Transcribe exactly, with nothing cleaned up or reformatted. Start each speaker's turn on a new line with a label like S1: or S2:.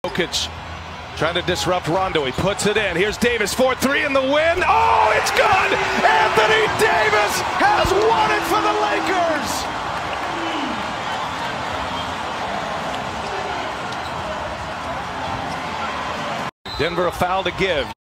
S1: Jokic trying to disrupt Rondo. He puts it in. Here's Davis, four three in the win. Oh, it's good! Anthony Davis has won it for the Lakers! Denver a foul to give.